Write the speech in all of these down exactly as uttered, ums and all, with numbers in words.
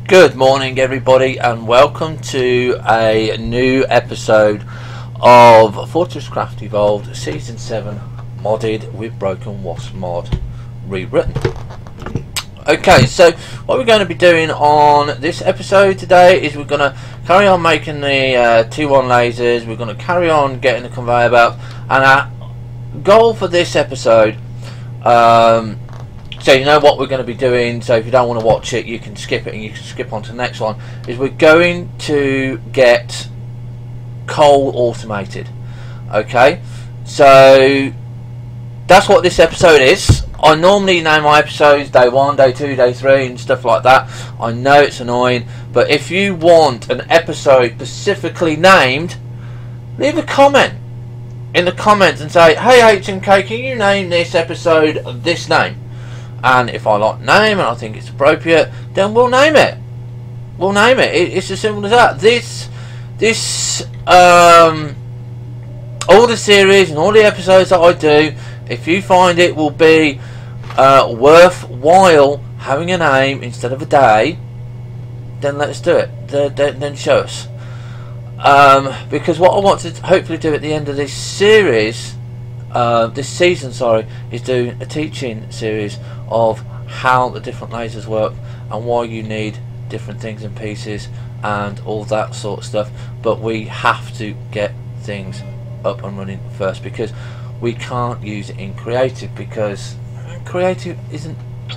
Good morning everybody and welcome to a new episode of Fortress Craft Evolved Season seven modded with Broken Wasp mod rewritten. Okay, so what we're going to be doing on this episode today is we're going to carry on making the uh, T one lasers, we're going to carry on getting the conveyor belt, and our goal for this episode, um, so you know what we're going to be doing, so if you don't want to watch it you can skip it and you can skip on to the next one, is we're going to get coal automated. Okay, so that's what this episode is. I normally name my episodes day one, day two, day three and stuff like that. I know it's annoying, but if you want an episode specifically named, leave a comment in the comments and say, hey H M K, can you name this episode this name? And if I like the name and I think it's appropriate, then we'll name it. We'll name it. it it's as simple as that. This, this, um, all the series and all the episodes that I do, if you find it will be uh, worthwhile having a name instead of a day, then let's do it. Then, then show us. Um, because what I want to hopefully do at the end of this series, uh, this season, sorry, is do a teaching series of how the different lasers work and why you need different things and pieces and all that sort of stuff. But we have to get things up and running first, because we can't use it in creative, because creative isn't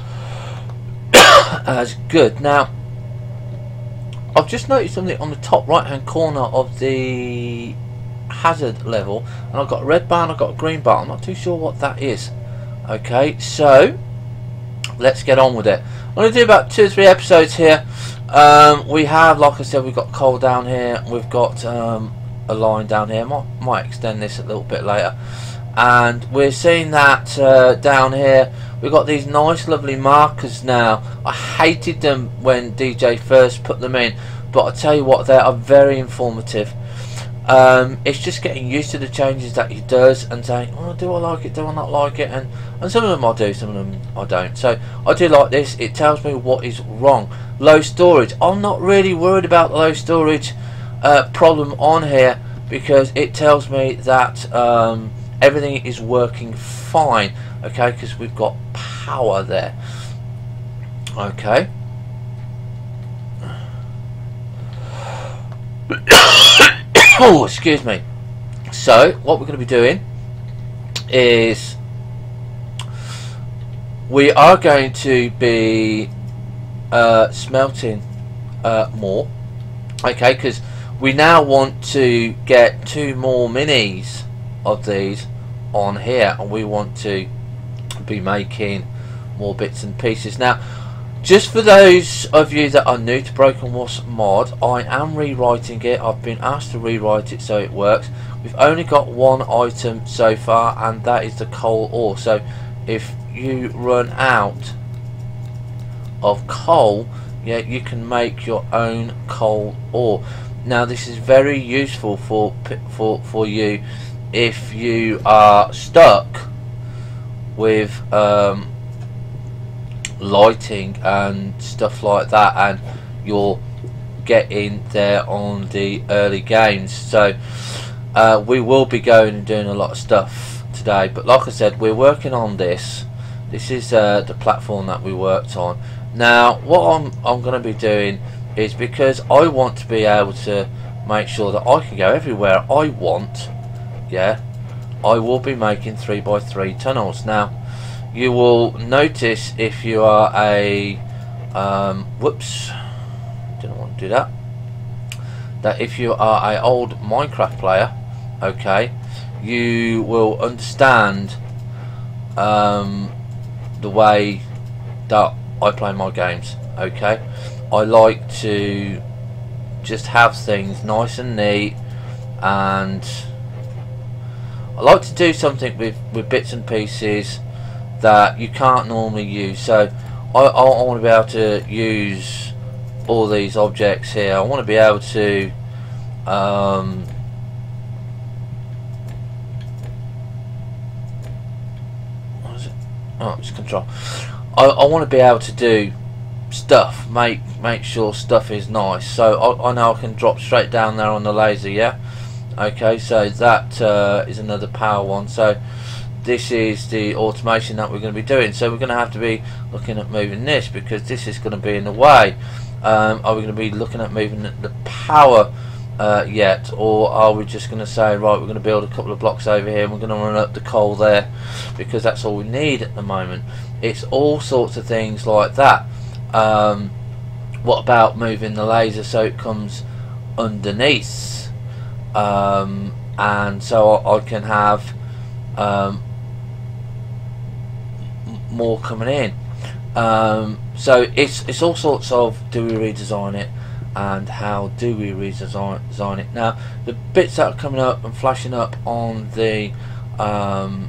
as good. Now I've just noticed something on the top right hand corner of the hazard level, and I've got a red bar and I've got a green bar. I'm not too sure what that is. Okay, so let's get on with it. I'm going to do about two or three episodes here. Um, we have, like I said, we've got coal down here, we've got um, a line down here. Might, might extend this a little bit later. And we're seeing that uh, down here we've got these nice lovely markers now. I hated them when D J first put them in, but I tell you what, they are very informative. Um, it's just getting used to the changes that he does and saying, oh, do I like it, do I not like it, and, and some of them I do, some of them I don't. So I do like this. It tells me what is wrong. Low storage, I'm not really worried about the low storage uh, problem on here, because it tells me that um, everything is working fine. Okay, because we've got power there. Okay. Oh, excuse me. So what we're going to be doing is we are going to be uh, smelting uh, more. Okay, because we now want to get two more minis of these on here, and we want to be making more bits and pieces. Now, just for those of you that are new to Broken Wasp mod, I am rewriting it. I've been asked to rewrite it so it works. We've only got one item so far, and that is the coal ore. So if you run out of coal, yeah, you can make your own coal ore. Now this is very useful for for for you if you are stuck with um, lighting and stuff like that, and you're getting there on the early games. So uh, we will be going and doing a lot of stuff today, but like I said, we're working on this. This is uh, the platform that we worked on. Now what I'm, I'm going to be doing is, because I want to be able to make sure that I can go everywhere I want, yeah, I will be making three by three tunnels. Now you will notice, if you are a um, whoops, didn't want to do that, that if you are a old Minecraft player, okay, you will understand um, the way that I play my games. Okay, I like to just have things nice and neat, and I like to do something with, with bits and pieces that you can't normally use. So I, I, I want to be able to use all these objects here. I want to be able to um, what is it? Oh, it's control. I, I want to be able to do stuff, make make sure stuff is nice. So I, I know I can drop straight down there on the laser, yeah. Okay, so that uh, is another power one. So this is the automation that we're going to be doing. So we're going to have to be looking at moving this, because this is going to be in the way. Um, are we going to be looking at moving the power uh, yet, or are we just going to say, right, we're going to build a couple of blocks over here and we're going to run up the coal there, because that's all we need at the moment. It's all sorts of things like that. Um, what about moving the laser so it comes underneath, um, and so I, I can have um, more coming in. Um, so it's it's all sorts of, do we redesign it, and how do we redesign design it. Now the bits that are coming up and flashing up on the um,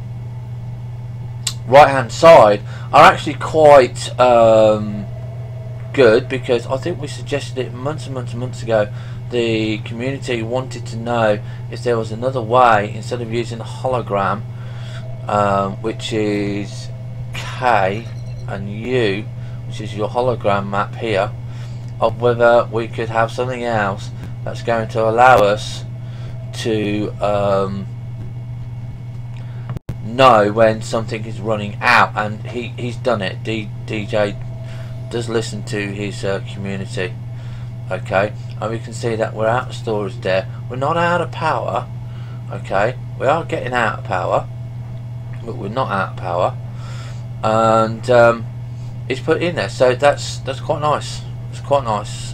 right hand side are actually quite um, good, because I think we suggested it months and months and months ago. The community wanted to know if there was another way, instead of using a hologram, um, which is K and U, which is your hologram map here, of whether we could have something else that's going to allow us to um, know when something is running out. And he, he's done it. D, DJ does listen to his uh, community. Okay, and we can see that we're out of storage there. We're not out of power. Okay, we are getting out of power, but we're not out of power. And um, it's put in there, so that's that's quite nice. It's quite nice.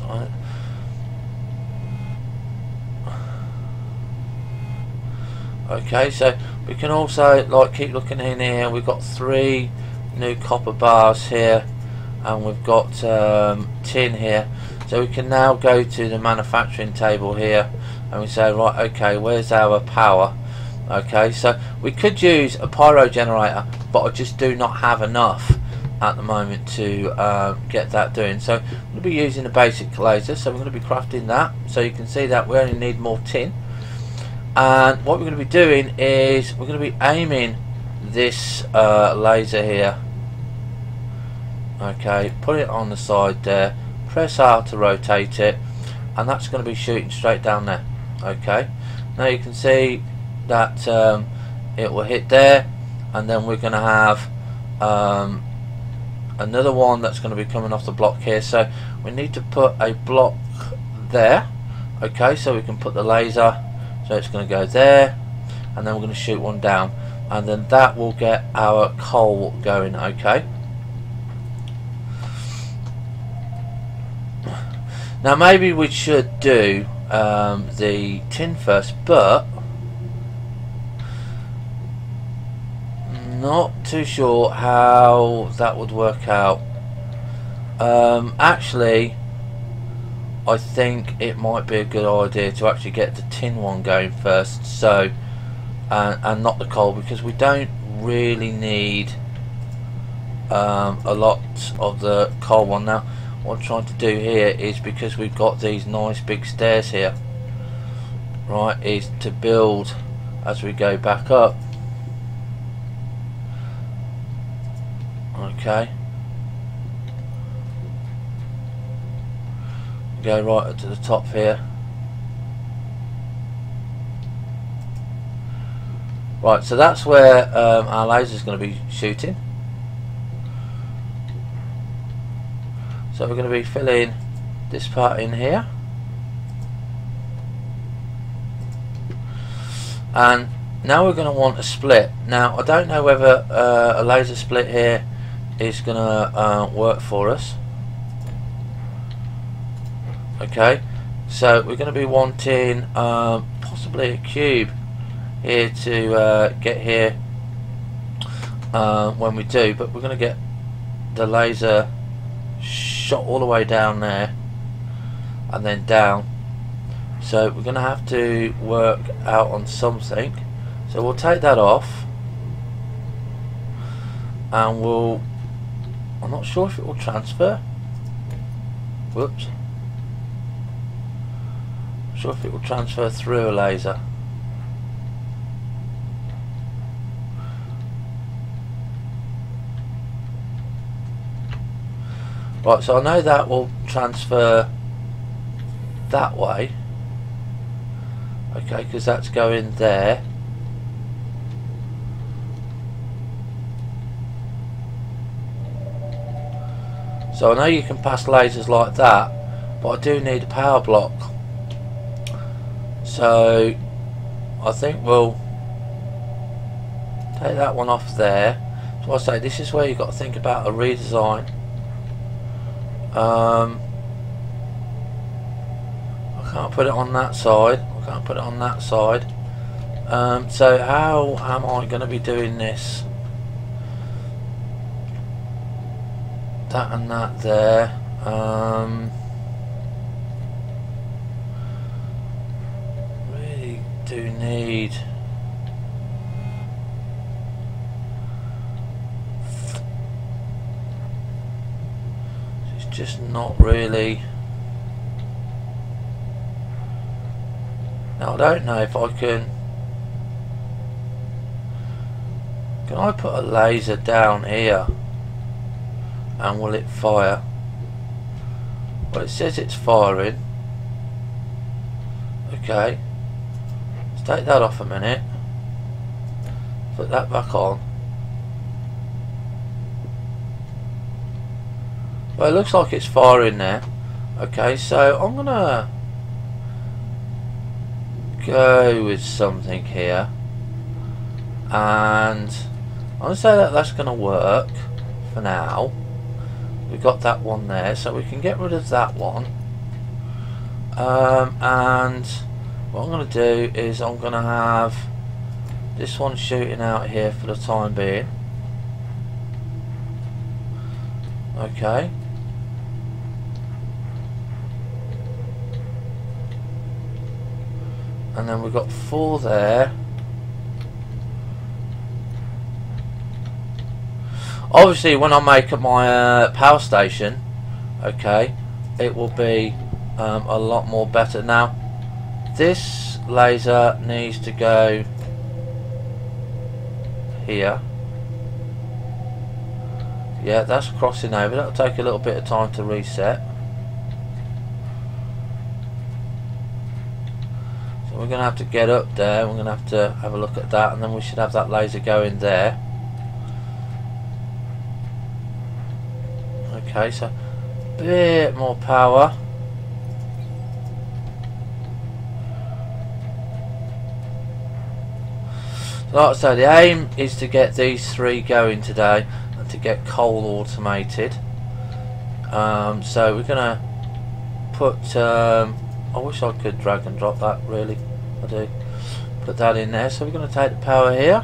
Okay, so we can also like keep looking in here. We've got three new copper bars here, and we've got um, tin here. So we can now go to the manufacturing table here, and we say, right, okay, where's our power? Okay, so we could use a pyro generator, but I just do not have enough at the moment to uh, get that doing. So I'm going to be using a basic laser, so we're going to be crafting that. So you can see that we only need more tin. And what we're going to be doing is we're going to be aiming this uh, laser here. Okay, put it on the side there, press R to rotate it, and that's going to be shooting straight down there. Okay, now you can see that um, it will hit there, and then we're going to have um, another one that's going to be coming off the block here. So we need to put a block there. Okay, so we can put the laser, so it's going to go there, and then we're going to shoot one down, and then that will get our coal going. Okay, now maybe we should do um, the tin first, but not too sure how that would work out. Um, actually, I think it might be a good idea to actually get the tin one going first, so and, and not the coal, because we don't really need um, a lot of the coal one. Now what I'm trying to do here is, because we've got these nice big stairs here, right, is to build as we go back up. Okay, go right up to the top here. Right, so that's where um, our laser is going to be shooting. So we're going to be filling this part in here, and now we're going to want a split. Now I don't know whether uh, a laser split here is going to uh, work for us. Okay, so we're going to be wanting uh, possibly a cube here to uh, get here uh, when we do, but we're going to get the laser shot all the way down there and then down, so we're going to have to work out on something. So we'll take that off, and we'll, I'm not sure if it will transfer. Whoops. Not sure if it will transfer through a laser. Right, so I know that will transfer that way. Okay, because that's going there. So I know you can pass lasers like that, but I do need a power block. So I think we'll take that one off there. So I say this is where you've got to think about a redesign. Um, I can't put it on that side. I can't put it on that side. Um, so how am I going to be doing this? That and that there. Um, really do need. It's just not really. Now I don't know if I can. Can I put a laser down here? And will it fire? Well, it says it's firing. Okay. Let's take that off a minute. Put that back on. Well, it looks like it's firing there. Okay, so I'm gonna go with something here. And I'm gonna say that that's gonna work for now. We've got that one there, so we can get rid of that one. Um, and what I'm going to do is I'm going to have this one shooting out here for the time being. Okay. And then we've got four there. Obviously, when I make up my uh, power station, okay, it will be um, a lot more better. Now, this laser needs to go here. Yeah, that's crossing over. That'll take a little bit of time to reset. So we're going to have to get up there. We're going to have to have a look at that, and then we should have that laser going there. Okay, so a bit more power. So like I say, the aim is to get these three going today and to get coal automated. Um, so we're going to put, um, I wish I could drag and drop that, really, I do. Put that in there, so we're going to take the power here.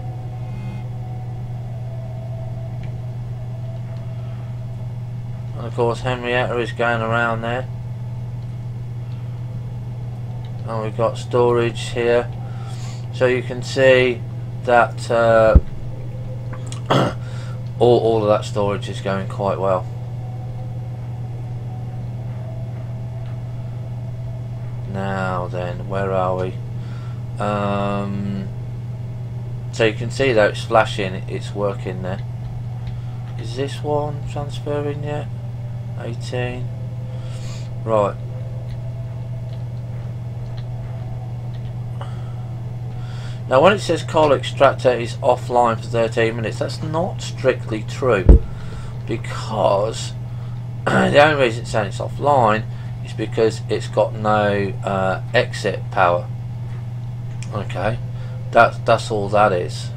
And of course Henrietta is going around there. And we've got storage here. So you can see that uh, all, all of that storage is going quite well. Now then, where are we? Um, so you can see that it's flashing, it's working there. Is this one transferring yet? eighteen. Right. Now when it says coal extractor is offline for thirteen minutes, that's not strictly true, because the only reason it's saying it's offline is because it's got no uh, exit power. Okay, that's that's all that is.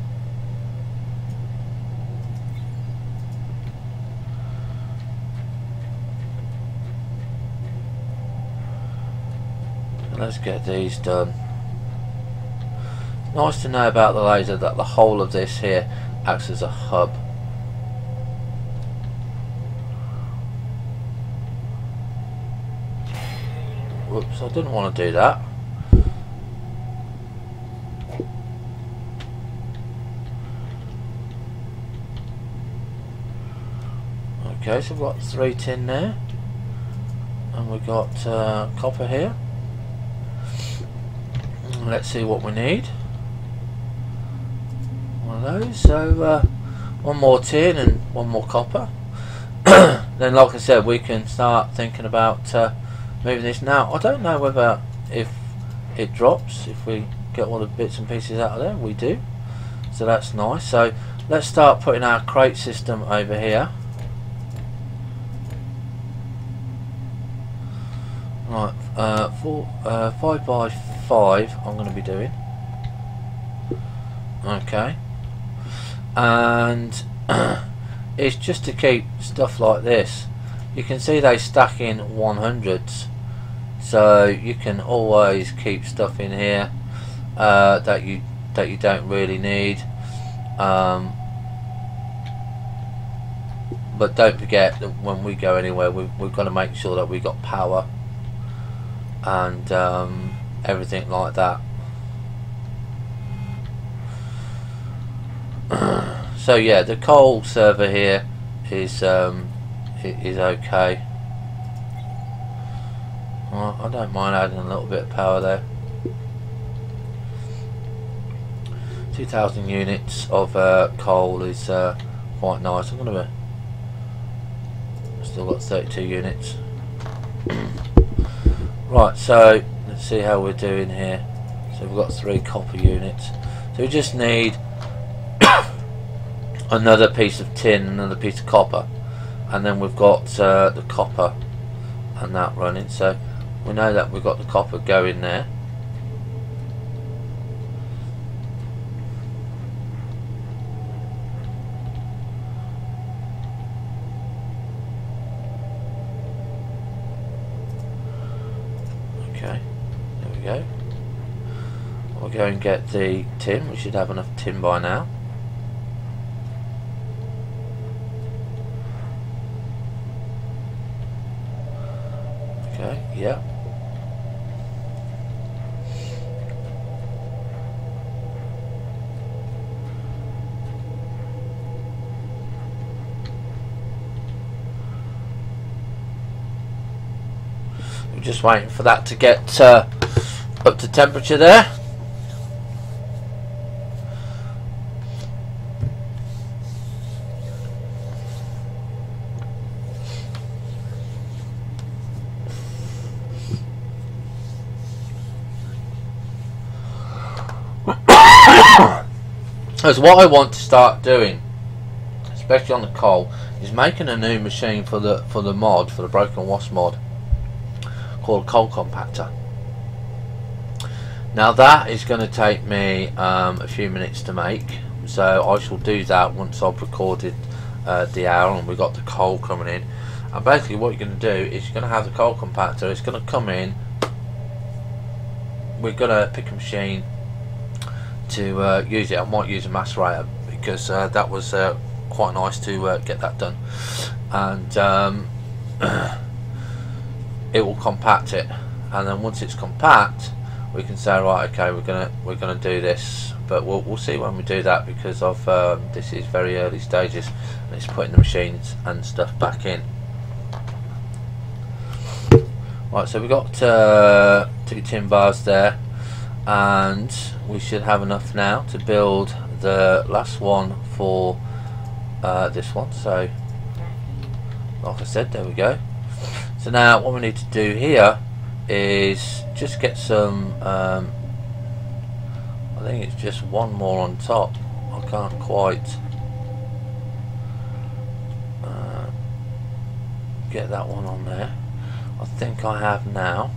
Let's get these done. Nice to know about the laser that the whole of this here acts as a hub. Whoops, I didn't want to do that. Okay, so we've got three tin there, and we've got uh, copper here. Let's see what we need. One of those. So uh, one more tin and one more copper. then like I said, we can start thinking about uh, moving this. Now I don't know whether if it drops if we get all the bits and pieces out of there. We do, so that's nice. So let's start putting our crate system over here. Right, uh, four, uh, five by five I'm going to be doing. Okay, and it's just to keep stuff like this. You can see they stack in one hundreds, so you can always keep stuff in here uh, that you that you don't really need. Um, but don't forget that when we go anywhere, we, we've got to make sure that we got power and um, everything like that. So yeah, the coal server here is um, is okay. Well, I don't mind adding a little bit of power there. two thousand units of uh, coal is uh, quite nice. I'm gonna be still got thirty-two units. Right, so let's see how we're doing here. So we've got three copper units. So we just need another piece of tin, another piece of copper, and then we've got uh, the copper and that running. So we know that we've got the copper going there. Okay, there we go. We'll go and get the tin. We should have enough tin by now. Okay, yeah. We're just waiting for that to get uh, up to temperature there. Because what I want to start doing, especially on the coal, is making a new machine for the for the mod, for the Broken Wasp mod, called Coal Compactor. Now that is going to take me um, a few minutes to make, so I shall do that once I've recorded uh, the hour and we've got the coal coming in. And basically what you're going to do is you're going to have the Coal Compactor. It's going to come in, we're going to pick a machine to uh, use it. I might use a macerator because uh, that was uh, quite nice to uh, get that done, and um, it will compact it, and then once it's compact we can say, right, okay, we're gonna we're gonna do this, but we'll, we'll see when we do that, because of um, this is very early stages and it's putting the machines and stuff back in. Right, so we've got uh, two tin bars there, and we should have enough now to build the last one for uh, this one. So like I said, there we go. So now what we need to do here is just get some um, I think it's just one more on top. I can't quite uh, get that one on there. I think I have now.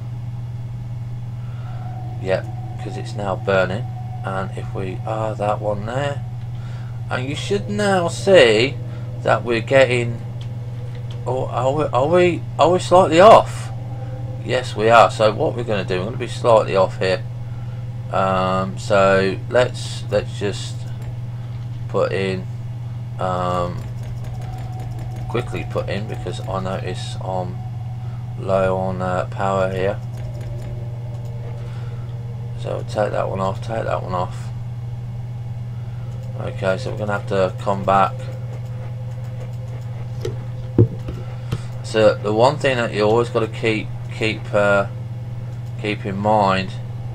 Yep, because it's now burning. And if we are that one there, and you should now see that we're getting, oh, are we, are we are we slightly off? Yes, we are. So what we're going to do, we're going to be slightly off here. Um, so let's let's just put in um, quickly put in, because I notice I'm low on uh, power here. So we'll take that one off, take that one off. Okay, so we're going to have to come back. So the one thing that you always got to keep keep uh, keep in mind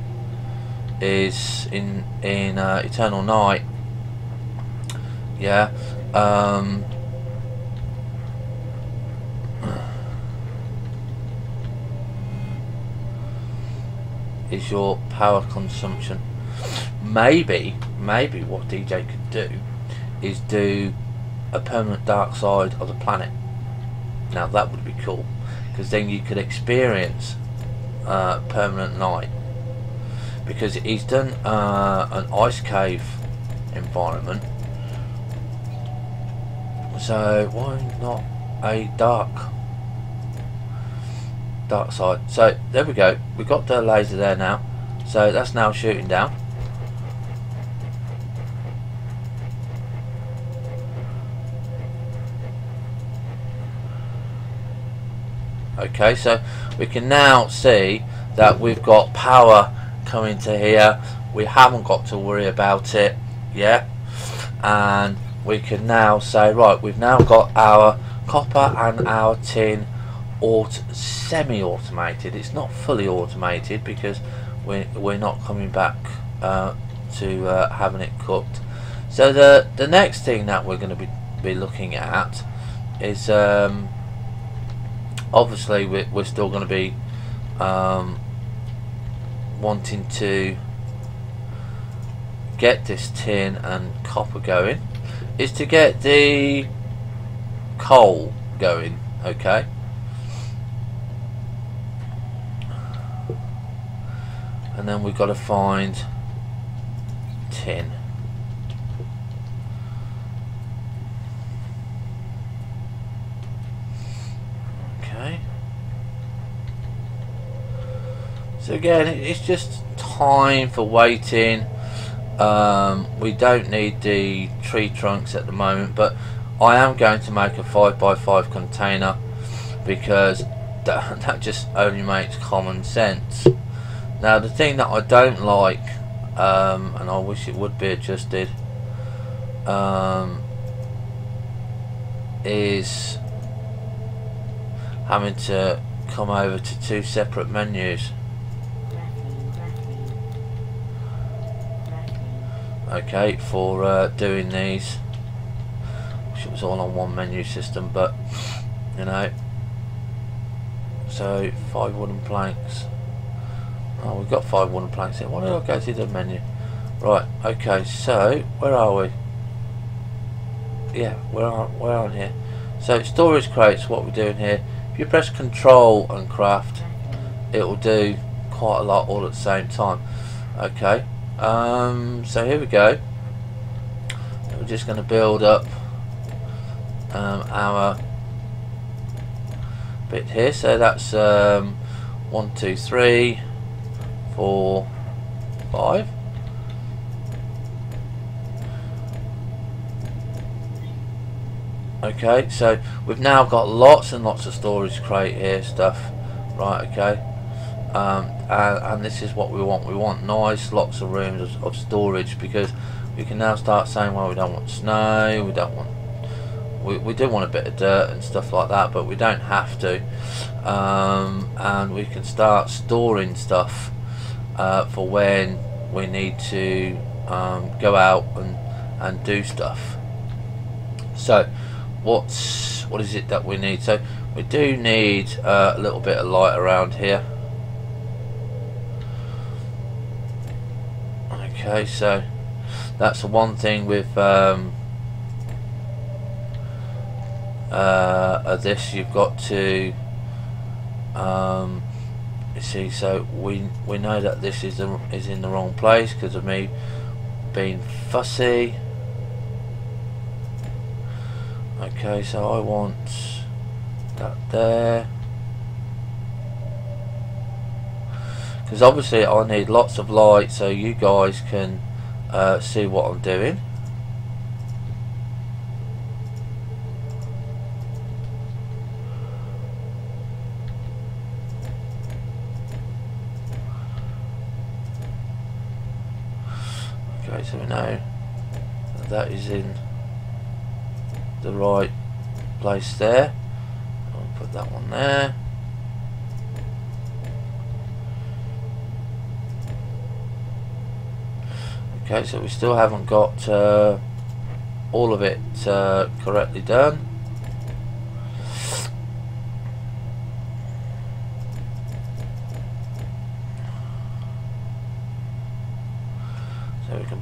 is in in uh, Eternal Night, yeah, um, is your power consumption. Maybe, maybe what D J could do is do a permanent dark side of the planet. Now that would be cool, because then you could experience uh, permanent night. Because he's done uh, an ice cave environment, so why not a dark dark side? So there we go, we've got the laser there now, so that's now shooting down. Okay, so we can now see that we've got power coming to here. We haven't got to worry about it yet, and we can now say, right, we've now got our copper and our tin aut semi-automated. It's not fully automated because we're, we're not coming back uh, to uh, having it cooked. So the the next thing that we're going to be, be looking at is um, obviously we're, we're still going to be um, wanting to get this tin and copper going, is to get the coal going. Okay, and then we've got to find tin. Okay, so again, it's just time for waiting. Um, we don't need the tree trunks at the moment, but I am going to make a five by five container because that, that just only makes common sense. Now the thing that I don't like, um, and I wish it would be adjusted, um, is having to come over to two separate menus. Okay, for uh, doing these. Wish it was all on one menu system, but you know. So five wooden planks. Oh, we've got five wooden planks here. Why did I go to the menu? Right. Okay. So where are we? Yeah, we're on. We're on here. So storage crates. What we're doing here? If you press Control and Craft, it will do quite a lot all at the same time. Okay. Um, so here we go. We're just going to build up um, our bit here. So that's um, one, two, three, four, five. Okay, so we've now got lots and lots of storage crate here stuff. Right. Okay. Um, and, and this is what we want. We want nice lots of rooms of, of storage, because we can now start saying, well, we don't want snow, we don't want we, we do want a bit of dirt and stuff like that, but we don't have to, um, and we can start storing stuff uh, for when we need to um, go out and, and do stuff. So what's what is it that we need? So we do need uh, a little bit of light around here. Okay, so that's the one thing with um, uh, this. You've got to um, you see. So we we know that this is the, is in the wrong place because of me being fussy. Okay, so I want that there, because obviously I need lots of light so you guys can uh, see what I'm doing. Okay, so we know that, that is in the right place there. I'll put that one there. Okay, so we still haven't got uh, all of it uh, correctly done.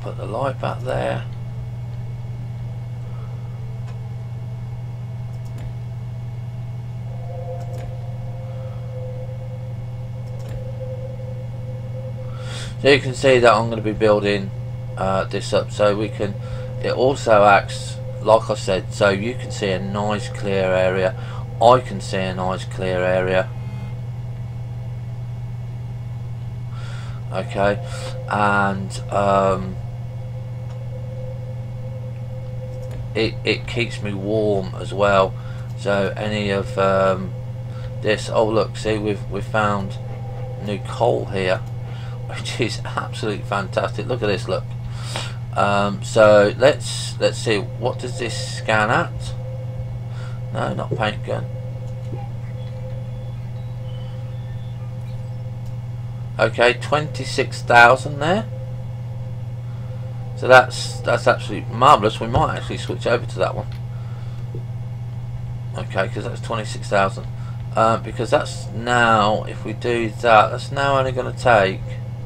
put the light back there. So you can see that I'm going to be building uh, this up, so we can, it also acts like I said, so you can see a nice clear area, I can see a nice clear area. Okay, and um, it, it keeps me warm as well. So any of um, this, oh look, see we've we've found new coal here, which is absolutely fantastic. Look at this, look. Um, so let's let's see, what does this scan at? No, not paint gun. Okay, twenty-six thousand there. So that's that's absolutely marvellous. We might actually switch over to that one. Okay, because that's twenty-six thousand. Uh, because that's now, if we do that, that's now only going to take.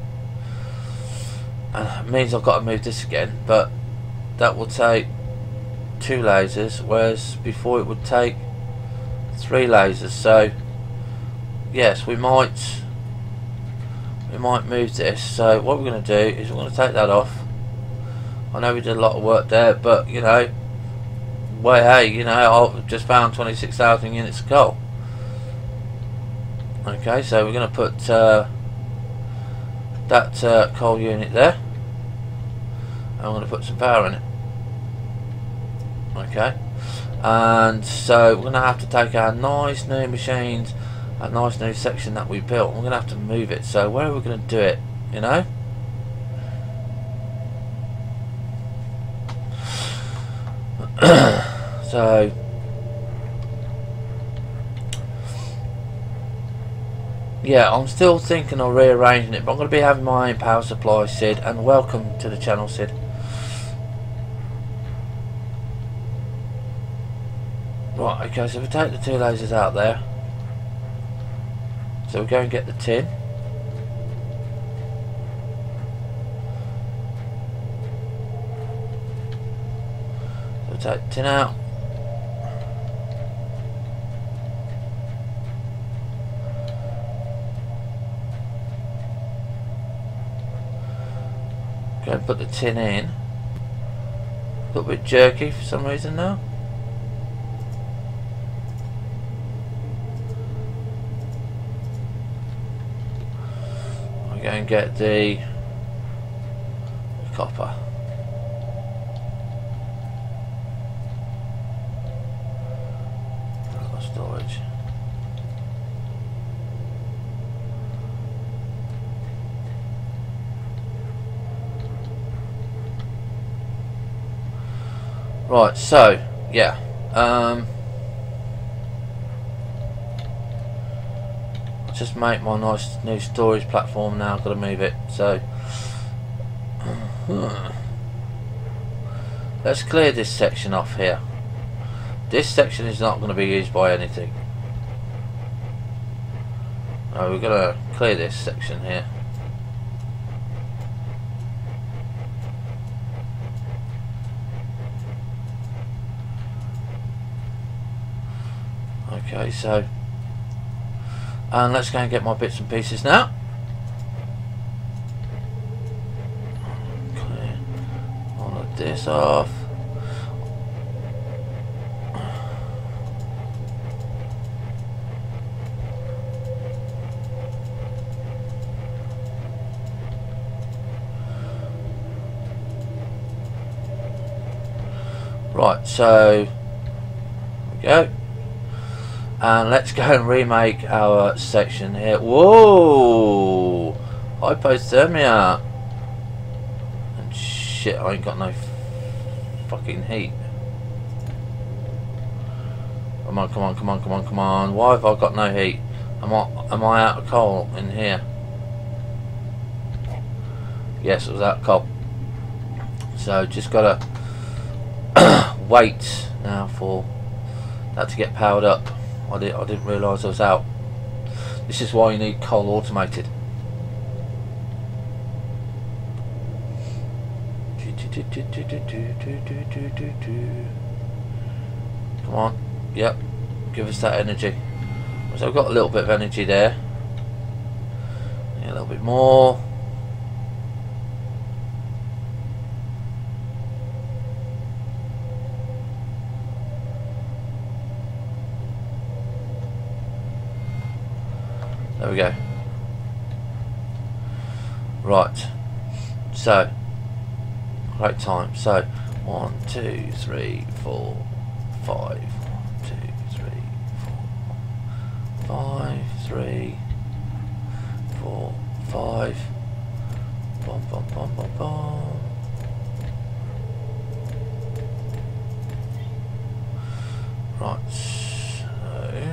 Uh, it means I've got to move this again, but that will take two lasers, whereas before it would take three lasers. So yes, we might. We might move this. So what we're going to do is we're going to take that off. I know we did a lot of work there, but you know, well, hey, you know, I've just found twenty-six thousand units of coal. Okay, so we're going to put uh, that uh, coal unit there. I'm going to put some power in it. Okay, and so we're going to have to take our nice new machines, that nice new section that we built, we're going to have to move it. So where are we going to do it, you know? So yeah, I'm still thinking of rearranging it, but I'm going to be having my own power supply, Sid, and welcome to the channel, Sid. Right, okay, so we take the two lasers out there. So we go and get the tin. So we take the tin out. Go and put the tin in. A little bit jerky for some reason now. Go and get the copper. Storage. Right, so yeah, um, just make my nice new storage platform now. I've got to move it, so let's clear this section off here. This section is not going to be used by anything. No, we're going to clear this section here. Okay, so and let's go and get my bits and pieces now. Okay, all of this off. Right, so there we go. And let's go and remake our section here. Whoa! Hypothermia! And shit, I ain't got no fucking heat. Come on, come on, come on, come on, come on. Why have I got no heat? Am I, am I out of coal in here? Yes, it was out of coal. So just gotta wait now for that to get powered up. I, did, I didn't realise I was out. This is why you need coal automated. Come on. Yep. Give us that energy. So I've got a little bit of energy there. Yeah, a little bit more. There we go. Right. So, great time. So, one, two, three, four, five. One, two, three, four, five, three, four, five. Bum, bum, bum, bum, bum. Right. So.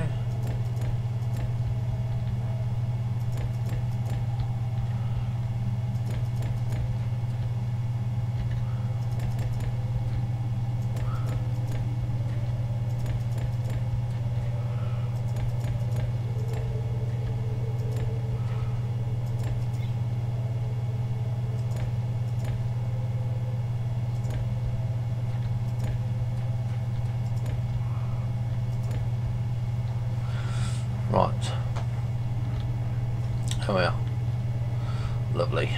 Right, here we are. Lovely.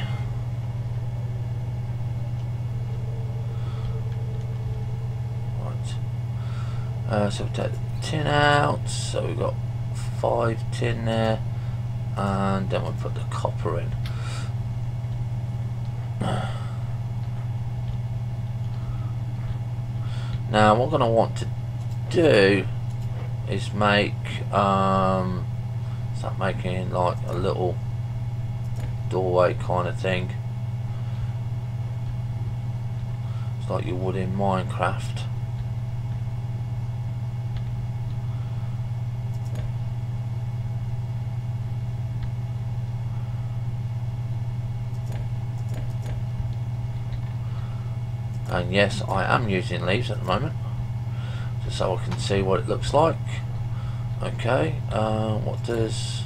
Right, uh, so we take the tin out. So we've got five tin there, and then we'll put the copper in. Now, what I'm going to want to do is make um start making like a little doorway kind of thing. It's like you would in Minecraft. And yes, I am using leaves at the moment, just so I can see what it looks like. Okay, uh, what does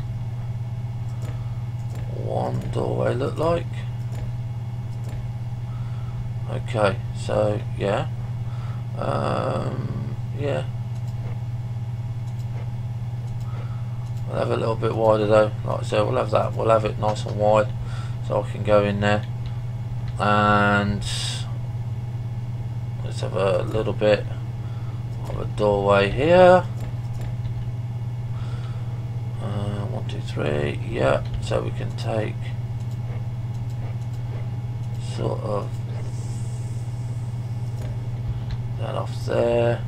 one doorway look like? Okay, so yeah, um, yeah, we'll have a little bit wider though. Like I said, we'll have that. We'll have it nice and wide, so I can go in there. And let's have a little bit of a doorway here. Uh, one, two, three. Yeah, so we can take sort of that off there.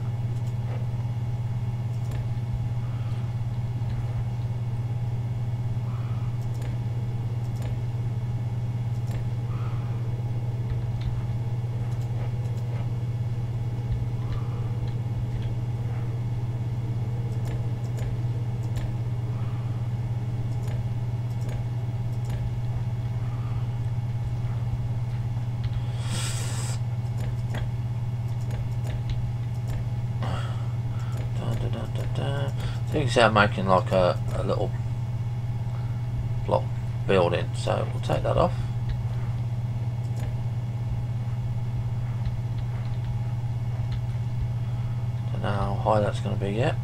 So you can see I'm making like a, a little block building, so we'll take that off. Don't know how high that's going to be yet.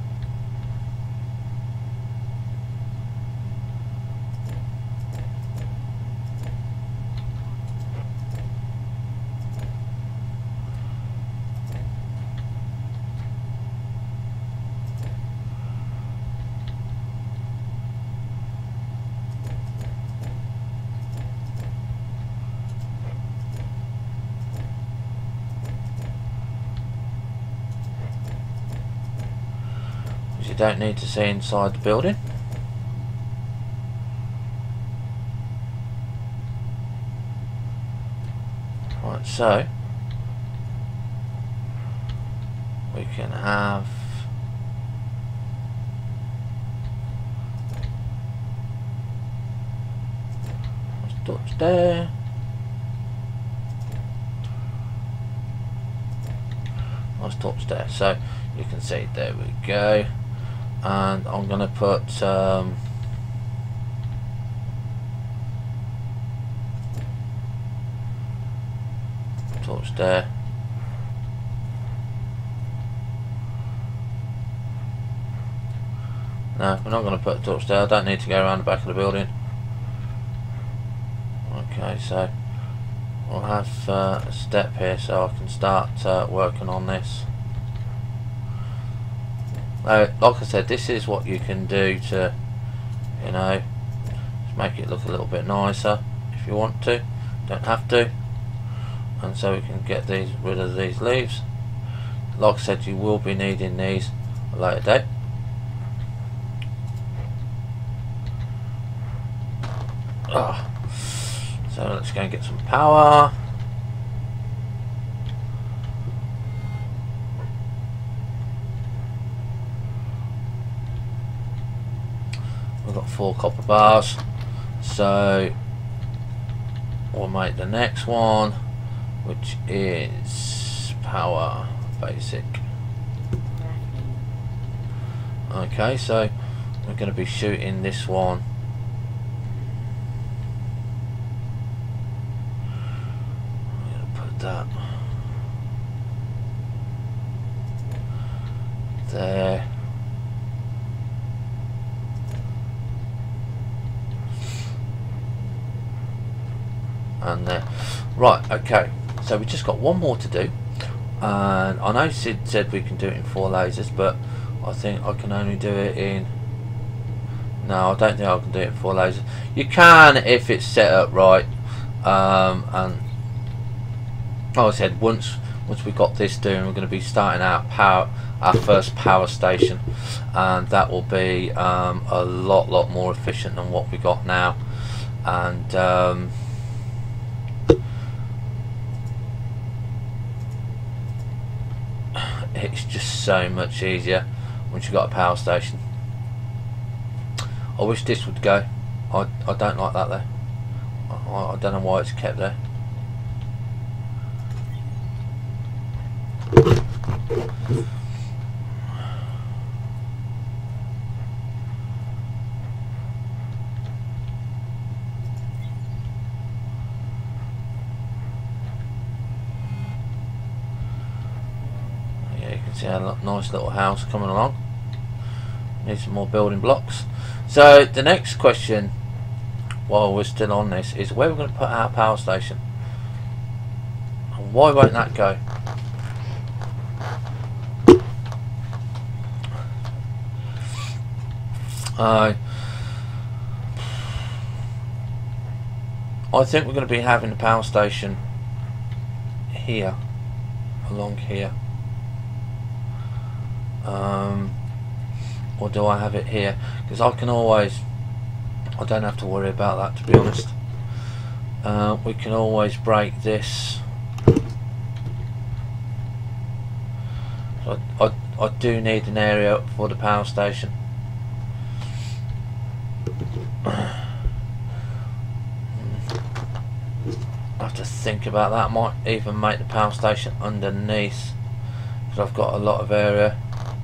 You don't need to see inside the building. Right, so we can have touch there. Nice top there, so you can see there we go. And I'm gonna put um, torch there. No, we're not going to put a torch there. I don't need to go around the back of the building. Okay, so we'll have uh, a step here so I can start uh, working on this. Uh, like I said, this is what you can do to, you know, just make it look a little bit nicer if you want to. Don't have to. And so we can get these rid of these leaves. Like I said, you will be needing these at a later date. Oh. So let's go and get some power. We've got four copper bars, so we'll make the next one, which is power basic. Okay, so we're going to be shooting this one. That there, and there. Right, okay, so we just got one more to do, and I know Sid said we can do it in four lasers, but I think I can only do it in, no, I don't think I can do it in four lasers. You can if it's set up right, um, and like I said, once once we got this doing, we're going to be starting our power, our first power station, and that will be um, a lot lot more efficient than what we got now, and um, it's just so much easier once you've got a power station. I wish this would go. I I don't like that though. I, I don't know why it's kept there. Yeah, you can see a nice little house coming along. Need some more building blocks. So the next question, while we're still on this, is where we're going to put our power station. And why won't that go? Uh, I think we're going to be having the power station here, along here. Um, or do I have it here? Because I can always, I don't have to worry about that, to be honest. Uh, we can always break this. So I, I, I do need an area for the power station. I have to think about that. I might even make the power station underneath, because I've got a lot of area.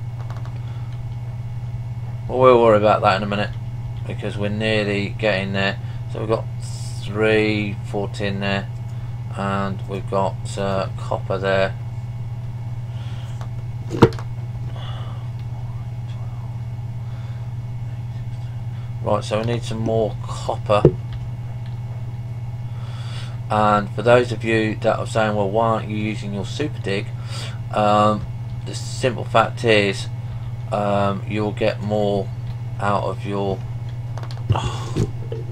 But we'll worry about that in a minute, because we're nearly getting there. So we've got three fourteen there, and we've got uh, copper there. Right, so we need some more copper. And for those of you that are saying, well, why aren't you using your super dig? Um, the simple fact is, um, you'll get more out of your oh.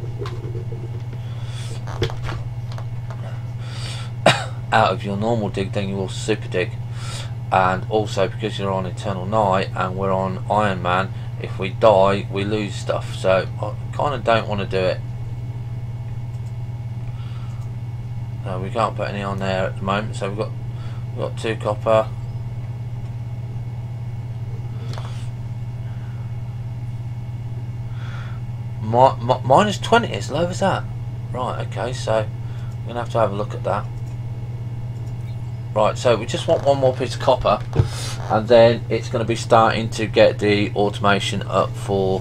out of your normal dig than you will super dig. And also, because you're on Eternal Night and we're on Iron Man, if we die we lose stuff, so I kind of don't want to do it. No, we can't put any on there at the moment, so we've got we've got two copper. Mi mi minus twenty, as low as that. Right, okay, so we're gonna have to have a look at that. Right, so we just want one more piece of copper, and then it's going to be starting to get the automation up for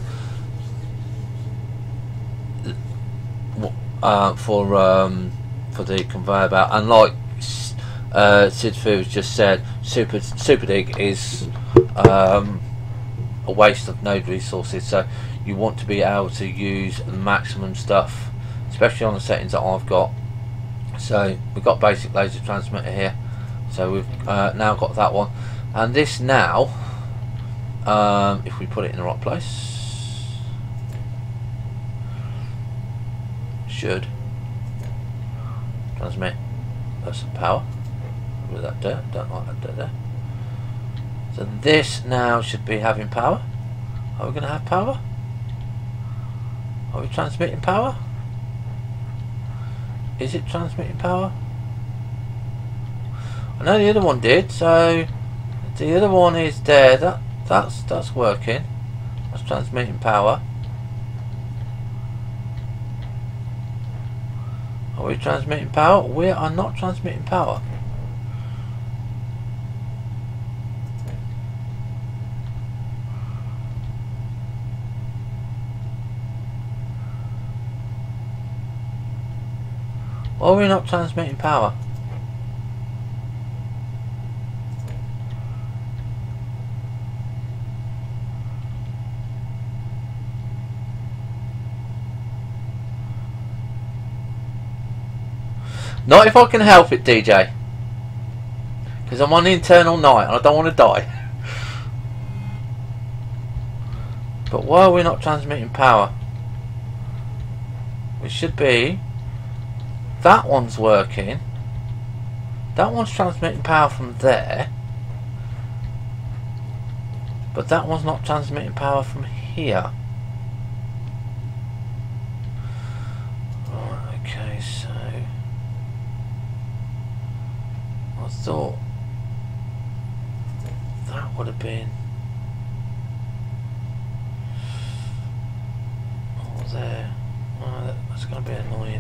uh, for um, for the conveyor belt. And like uh, Sid Foods just said Super Super Dig is um, a waste of node resources. So you want to be able to use the maximum stuff, especially on the settings that I've got. So we've got basic laser transmitter here. So we've uh, now got that one, and this now, um, if we put it in the right place, should transmit us some power. With that there, don't like that there, there. So this now should be having power. Are we going to have power? Are we transmitting power? Is it transmitting power? I know the other one did, so the other one is there. That that's that's working. That's transmitting power. Are we transmitting power? We are not transmitting power. Why are we not transmitting power? Not if I can help it, D J. Because I'm on the internal night and I don't want to die. But why are we not transmitting power? We should be. That one's working. That one's transmitting power from there. But that one's not transmitting power from here. Right, okay, so I thought that would have been oh there. Oh, that, that's going to be annoying.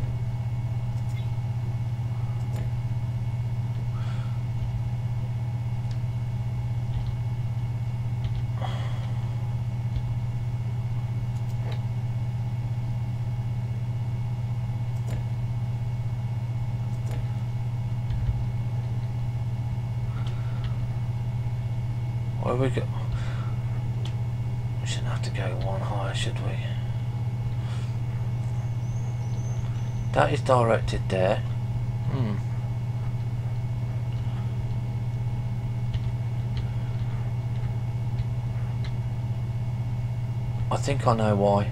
Where we go? We shouldn't have to go one higher, should we? That is directed there. Hmm. I think I know why.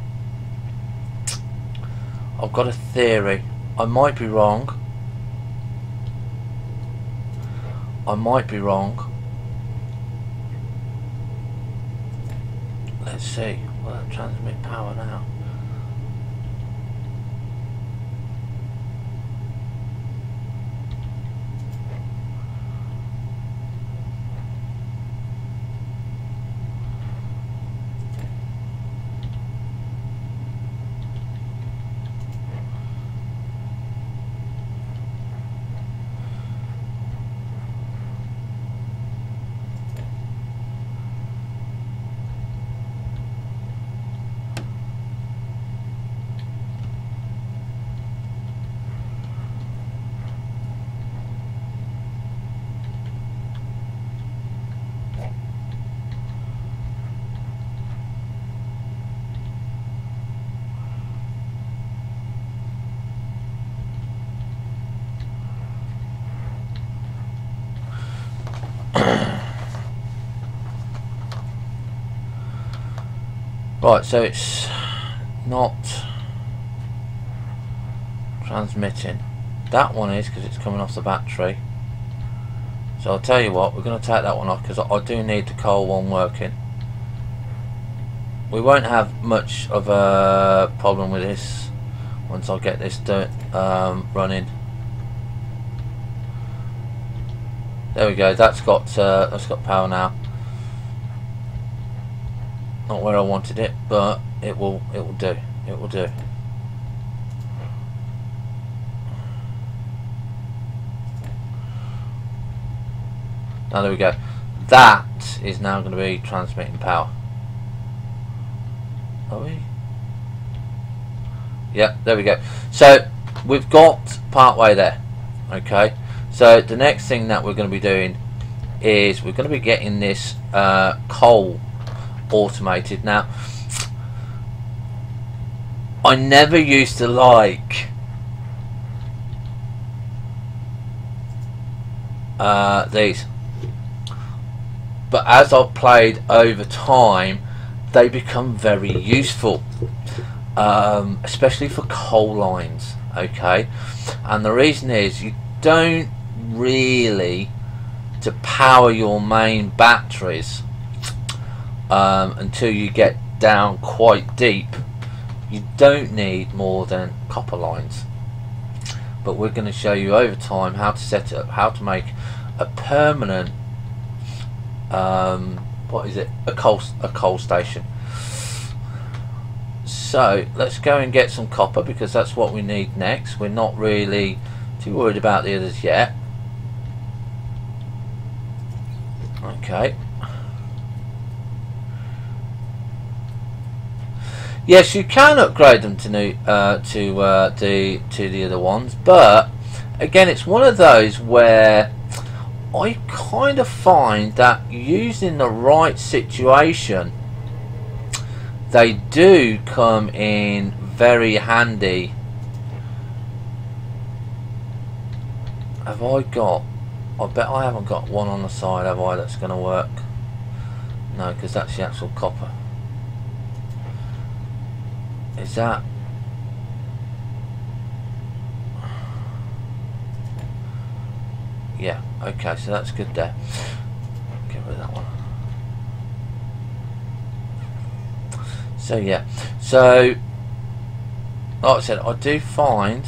I've got a theory. I might be wrong. I might be wrong. Let's see. Will that transmit power now? Right, so it's not transmitting. That one is because it's coming off the battery. So I'll tell you what, we're going to take that one off because I, I do need the coal one working. We won't have much of a problem with this once I get this do, um, running. There we go. That's got uh, that's got power now. Not where I wanted it, but it will it will do. It will do. Now there we go. That is now going to be transmitting power. Are we? Yeah, there we go. So we've got part way there. Okay. So the next thing that we're going to be doing is we're going to be getting this uh, coal automated. Now, I never used to like uh, these, but as I've played over time, they become very useful, um, especially for coal lines. Okay, and the reason is you don't really to power your main batteries um, until you get down quite deep. You don't need more than copper lines, but we're going to show you over time how to set it up, how to make a permanent um, what is it a coal a coal station. So let's go and get some copper, because that's what we need next. We're not really too worried about the others yet. Okay. Yes, you can upgrade them to new uh, to uh, the to the other ones, but again, it's one of those where I kind of find that using the right situation, they do come in very handy. Have I got? I bet I haven't got one on the side, have I? That's going to work. No, because that's the actual copper. Is that? Yeah. Okay, so that's good there. Get rid of that one. So yeah, so like I said, I do find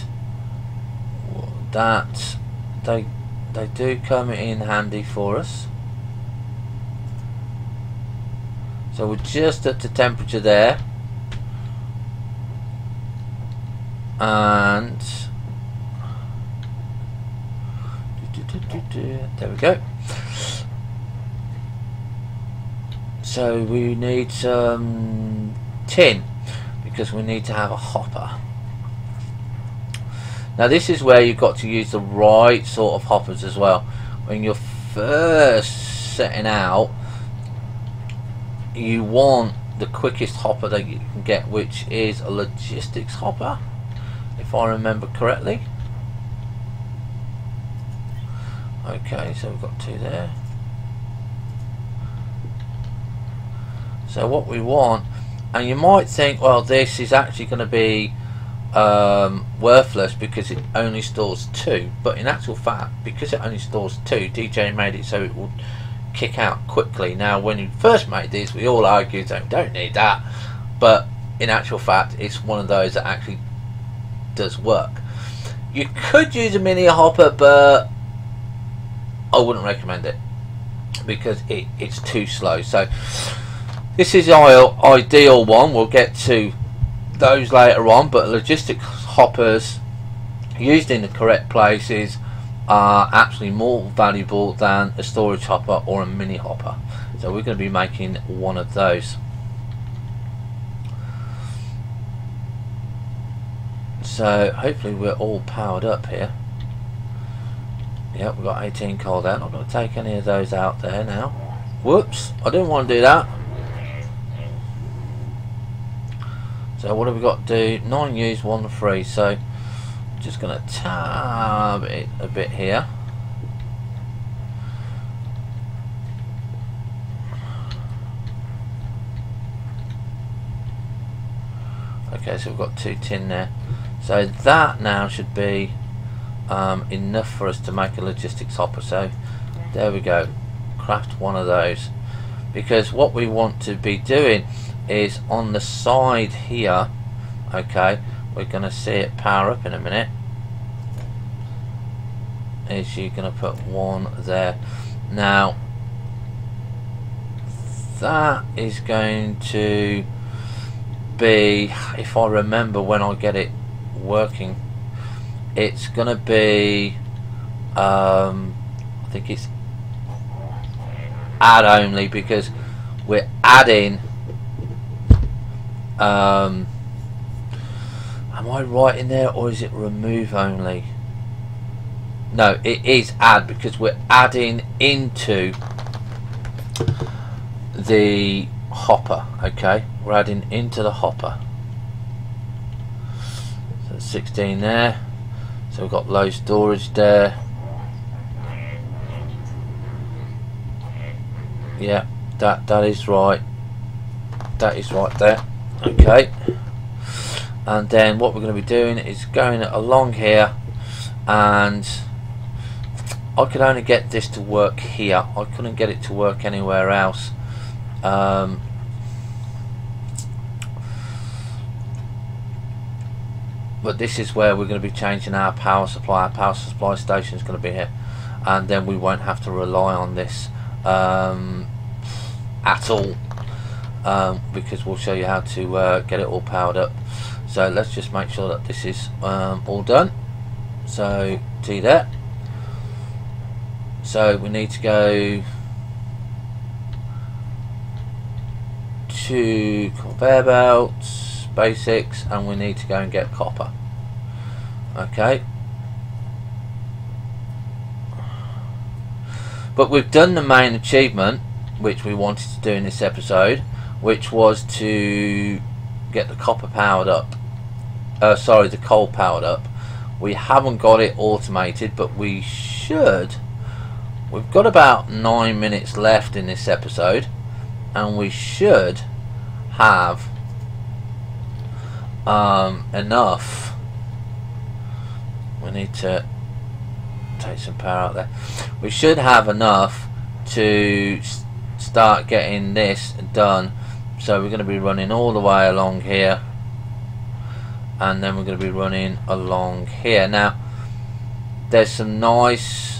that they they do come in handy for us. So we're just at the temperature there, and there we go. So we need some tin, because we need to have a hopper. Now this is where you've got to use the right sort of hoppers as well. When you're first setting out, you want the quickest hopper that you can get, which is a logistics hopper, if I remember correctly. Okay, so we've got two there. So what we want, and you might think, well, this is actually going to be um, worthless because it only stores two, but in actual fact, because it only stores two, D J made it so it would kick out quickly. Now when we first made these, we all argued that we don't need that, but in actual fact, it's one of those that actually does work. You could use a mini hopper, but I wouldn't recommend it because it, it's too slow. So this is our ideal one. We'll get to those later on, but logistics hoppers used in the correct places are actually more valuable than a storage hopper or a mini hopper. So we're going to be making one of those. So hopefully we're all powered up here. Yep, we've got eighteen coal down. I'm not going to take any of those out there now. Whoops, I didn't want to do that. So what have we got to do? Nine used, one free. So just going to tab it a bit here. Okay, so we've got two tin there. So that now should be um, enough for us to make a logistics hopper. So there we go. Craft one of those. Because what we want to be doing is on the side here, okay, we're going to see it power up in a minute, is you're going to put one there. Now that is going to be, if I remember when I get it working, it's going to be um, I think it's add only, because we're adding um, am I right in there, or is it remove only? no, it is add, because we're adding into the hopper. Okay, we're adding into the hopper. So sixteen there, so we've got low storage there. Yeah, that that is right, that is right there. Okay, and then what we're going to be doing is going along here, and I could only get this to work here. I couldn't get it to work anywhere else. Um, but this is where we're going to be changing our power supply. Our power supply station is going to be here, and then we won't have to rely on this um, at all, um, because we'll show you how to uh, get it all powered up. So let's just make sure that this is um, all done. So T there. So we need to go to conveyor belts, basics, and we need to go and get copper. Okay, but we've done the main achievement which we wanted to do in this episode, which was to get the copper powered up, uh, sorry the coal powered up. We haven't got it automated, but we should. We've got about nine minutes left in this episode, and we should have um, enough. We need to take some power out there. We should have enough to start getting this done. So we're going to be running all the way along here, and then we're going to be running along here. Now there's some nice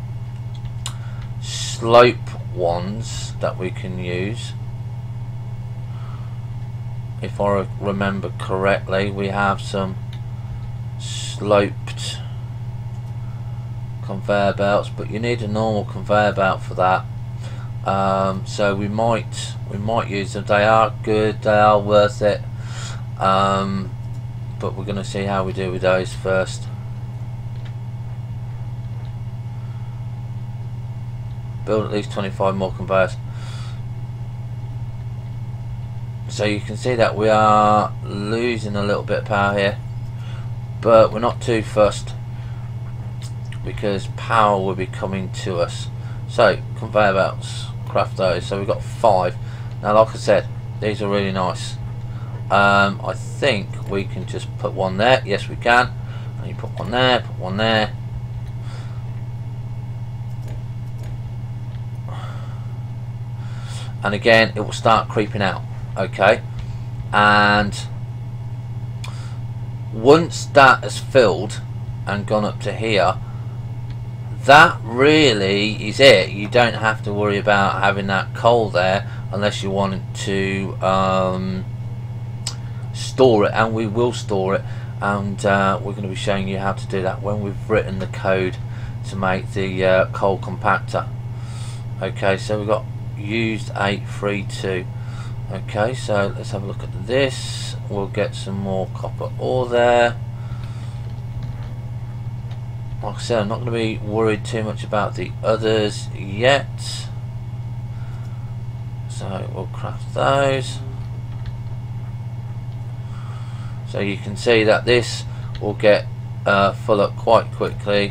slope ones that we can use. If I remember correctly, we have some sloped conveyor belts, but you need a normal conveyor belt for that. Um, so we might we might use them. They are good, they are worth it, um, but we're going to see how we do with those first. Build at least twenty-five more conveyors. So you can see that we are losing a little bit of power here, but we're not too fussed because power will be coming to us. So conveyor belts, craft those. So we've got five. Now like I said, these are really nice. um, I think we can just put one there. Yes we can. And you put one there, put one there. And again it will start creeping out. Okay, and once that has filled and gone up to here, that really is it. You don't have to worry about having that coal there unless you want to um, store it, and we will store it, and uh, we're going to be showing you how to do that when we've written the code to make the uh, coal compactor. Okay, so we've got used eight three two. Okay, so let's have a look at this. We'll get some more copper ore there. Like I said, I'm not going to be worried too much about the others yet. So we'll craft those. So you can see that this will get uh, full up quite quickly.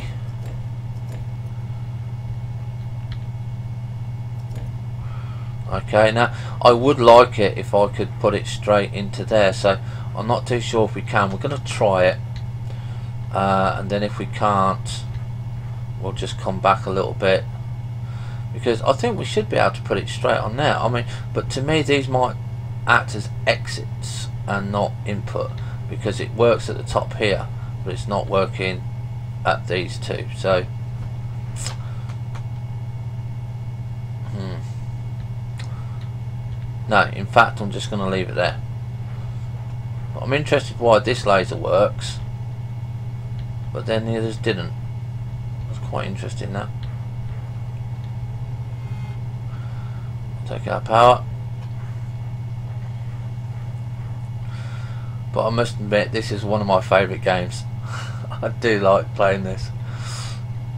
Okay, now I would like it if I could put it straight into there, so I'm not too sure if we can. We're going to try it, uh, and then if we can't, we'll just come back a little bit, because I think we should be able to put it straight on there. I mean, but to me these might act as exits and not input, because it works at the top here but it's not working at these two. So hmm. No, in fact I'm just going to leave it there. But I'm interested why this laser works but then the others didn't. That's quite interesting, that. Take our power. But I must admit, this is one of my favourite games. I do like playing this.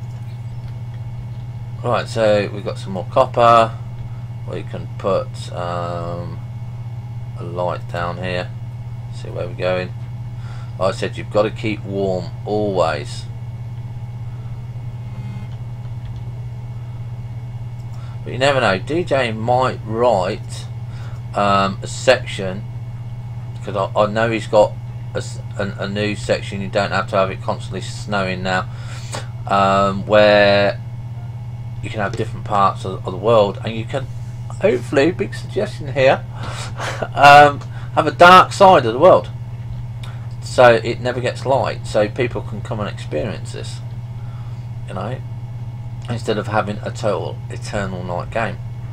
Right, so we've got some more copper. We can put um, a light down here. See where we're going. Like I said, you've got to keep warm always. But you never know. D J might write um, a section, because I, I know he's got a, a, a new section. You don't have to have it constantly snowing now, um, where you can have different parts of, of the world, and you can hopefully, big suggestion here, um, have a dark side of the world, so it never gets light, so people can come and experience this, you know, instead of having a total eternal night game.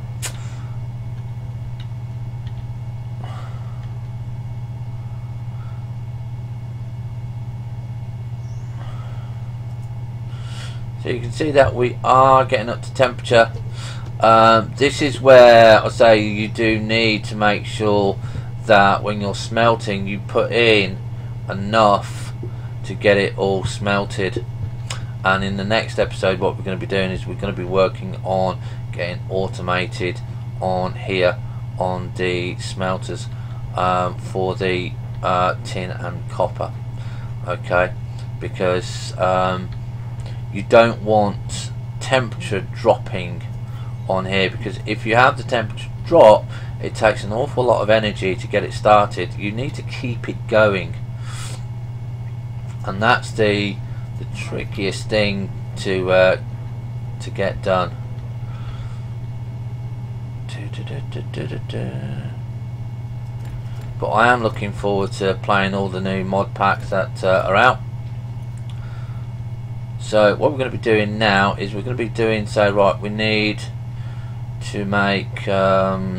So you can see that we are getting up to temperature. Um, this is where I say you do need to make sure that when you're smelting you put in enough to get it all smelted. And in the next episode what we're going to be doing is we're going to be working on getting automated on here on the smelters um, for the uh, tin and copper, okay, because um, you don't want temperature dropping on here, because if you have the temperature drop it takes an awful lot of energy to get it started. You need to keep it going, and that's the the trickiest thing to uh, to get done. But I am looking forward to playing all the new mod packs that uh, are out. So what we're going to be doing now is we're going to be doing, so right, we need to make um,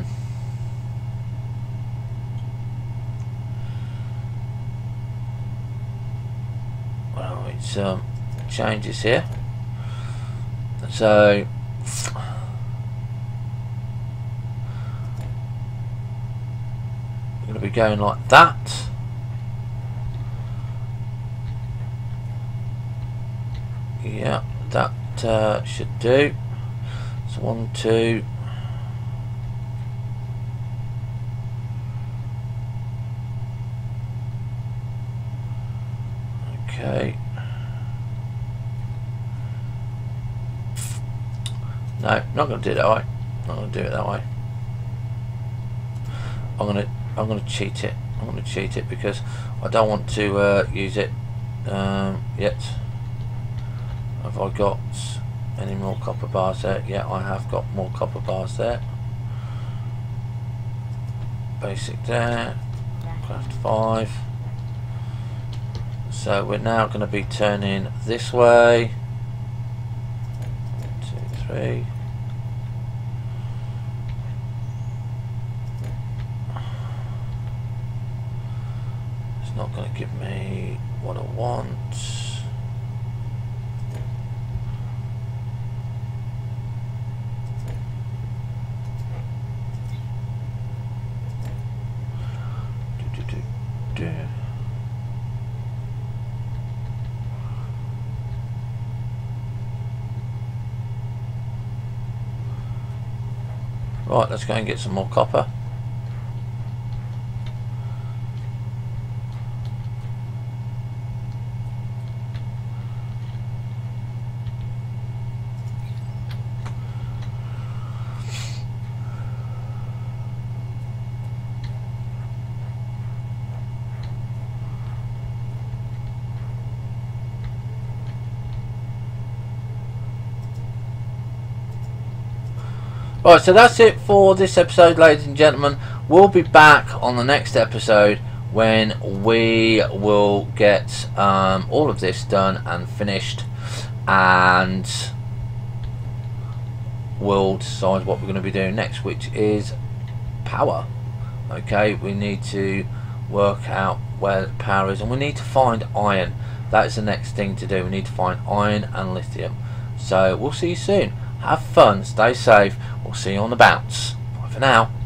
well, it's um, changes here. So we're going to be going like that. Yeah, that uh, should do. So one, two. Okay. No, not going to do it that way. Not going to do it that way. I'm going to I'm going to cheat it. I'm going to cheat it because I don't want to uh, use it um, yet. Have I got any more copper bars there? Yeah, I have got more copper bars there. Basic there. Craft five. So we're now going to be turning this way. One, two, three. It's not going to give me what I want. Right, let's go and get some more copper. Right, so that's it for this episode, ladies and gentlemen. We'll be back on the next episode when we will get um, all of this done and finished, and we'll decide what we're going to be doing next, which is power. Okay, we need to work out where the power is, and we need to find iron. That is the next thing to do. We need to find iron and lithium. So we'll see you soon. Have fun, stay safe, we'll see you on the bounce. Bye for now.